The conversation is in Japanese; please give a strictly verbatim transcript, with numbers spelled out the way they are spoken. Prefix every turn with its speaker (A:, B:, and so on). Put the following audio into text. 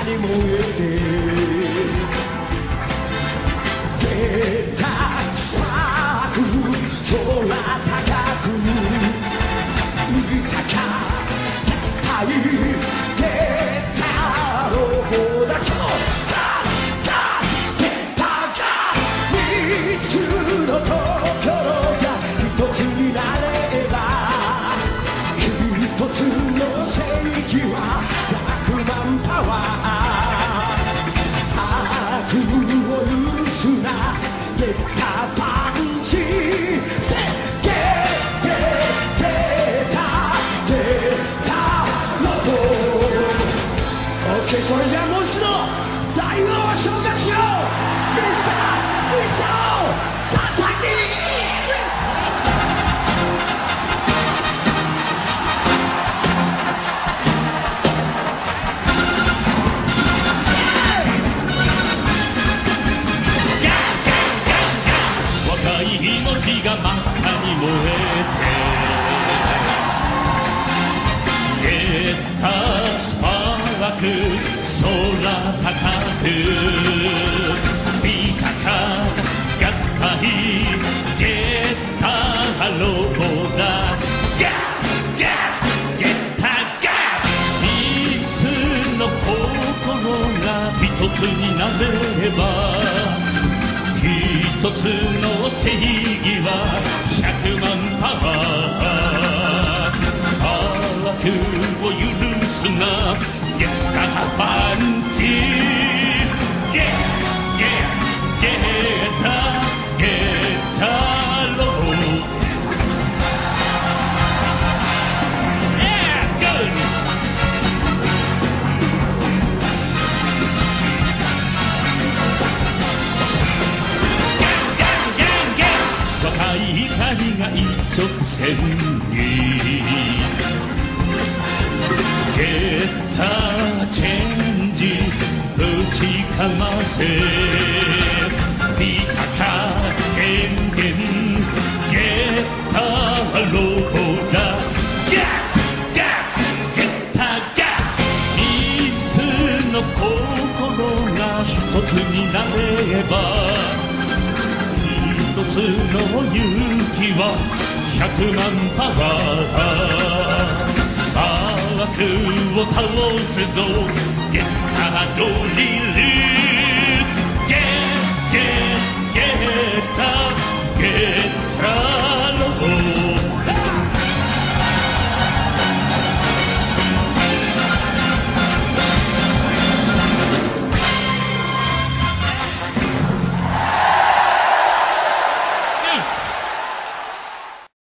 A: に燃えてゲタスパーク空高く豊かたいゲタロボだけどガツガツゲタが三つの心が一つになれば一つの正義は百万パワー悪を許すなゲタパンチセゲゲゲタゲタロボ OK それじゃあもう一度大王を紹介しようミスターミスター佐々木命が真っ赤に燃えてゲッタスパーク空高くピカカ合体ゲッタロボだガツガツゲッタガツ三つの心が一つになれば一つの正義は百万パワー悪を許すなゲッタパンチゲッゲッゲッタゲッタロボ Yeah, good! 若い光が一直線にゲッタチェンジ打ちかませピカカゲンゲンゲッタロボだガツガツゲッタガツ三つの心が一つになれば一つの勇気は百万パワー悪を倒すぞゲッタロリ